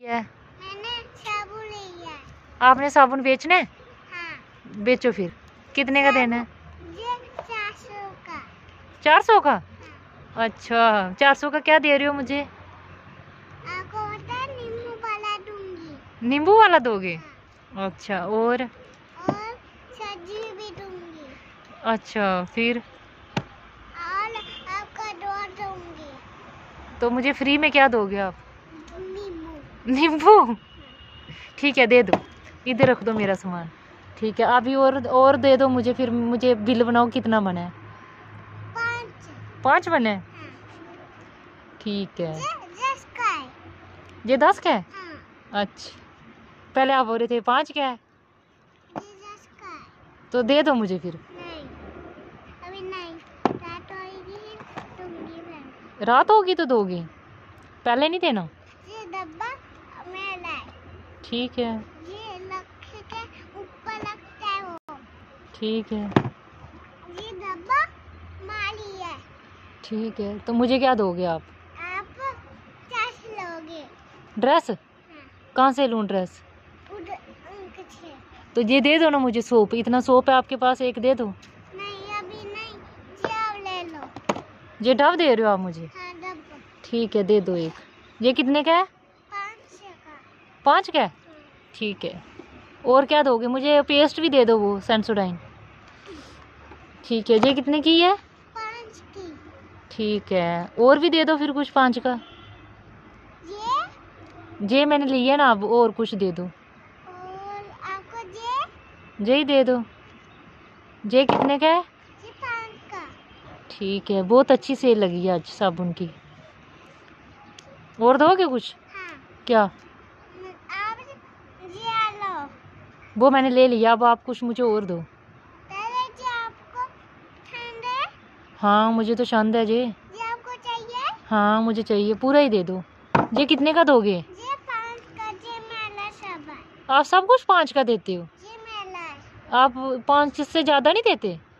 है मैंने साबुन लिया। आपने साबुन बेचना है? हाँ। बेचो फिर। कितने का देना है? ये 400 का। 400 का? हाँ। अच्छा 400 का क्या दे रहे हो मुझे? आपको पता है नींबू वाला दूंगी। नींबू वाला दोगे? हाँ। अच्छा और सब्जी भी दूंगी। अच्छा फिर? और आपका दूध दूंगी। तो मुझे फ्री में क्या दोगे आप? नींबू। नींबू? ठीक है दे दो। इधर रख दो मेरा सामान। ठीक है अभी और दे दो मुझे, फिर मुझे बिल बनाओ कितना बना है। 5 बने? हाँ। ठीक है। ये 10 का है। ये 10 का है? हाँ। अच्छा पहले आप बोल रहे थे 5 का है। ये 10 का है। तो दे दो मुझे फिर। नहीं अभी नहीं, रात होगी दूंगी मैं। रात होगी तो दोगे, पहले नहीं देना? ये डब्बा मैं लाई। ठीक है। ये लख के ऊपर लगता है वो। ठीक है। ये डब्बा माली है। ठीक है तो मुझे क्या दोगे आप? आप 4 लोगे। ड्रेस? हाँ। कहाँ से लूँ ड्रेस? उधर उनके छे। तो ये दे दो ना मुझे, सोप इतना सोप है आपके पास, एक दे दो। नहीं अभी नहीं, ये आप ले लो। ये डव दे रहे हो आप मुझे? हाँ डब्बा। ठीक है दे दो एक। ये कितने का है? 5 का। 5 का है? हाँ। ठीक है। और क्या दोगे मुझे? पेस्ट भी दे दो वो सेंसोडाइन। ठीक है ये कितने की है? 5 की। ठीक है और भी दे दो फिर कुछ 5 का। ये मैंने लिया ना, अब और कुछ दे दो। और आपको ये ही दे दो। ये कितने का है? ये 5 का। ठीक है बहुत अच्छी सेल लगी है आज साबुन की। और दोगे कुछ? हाँ। क्या? आप ये लो। वो मैंने ले लिया, अब आप कुछ मुझे और दो। पहले जो आपको ठंड है। हाँ मुझे तो शांत है ये आपको चाहिए? हाँ मुझे चाहिए, पूरा ही दे दो। ये कितने का दोगे? ये 5 का। ये मेला सब है। आप सब कुछ 5 का देते हो? ये मेला है। आप 5 से ज्यादा नहीं देते?